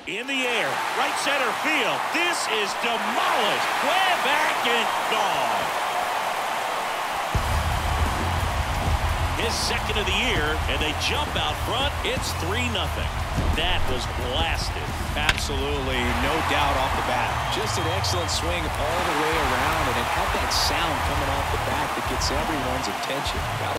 In the air, right center field. This is demolished. Way back and gone. His second of the year, and they jump out front. It's 3-0. That was blasted. Absolutely, no doubt off the bat. Just an excellent swing all the way around, and it had that sound coming off the bat that gets everyone's attention.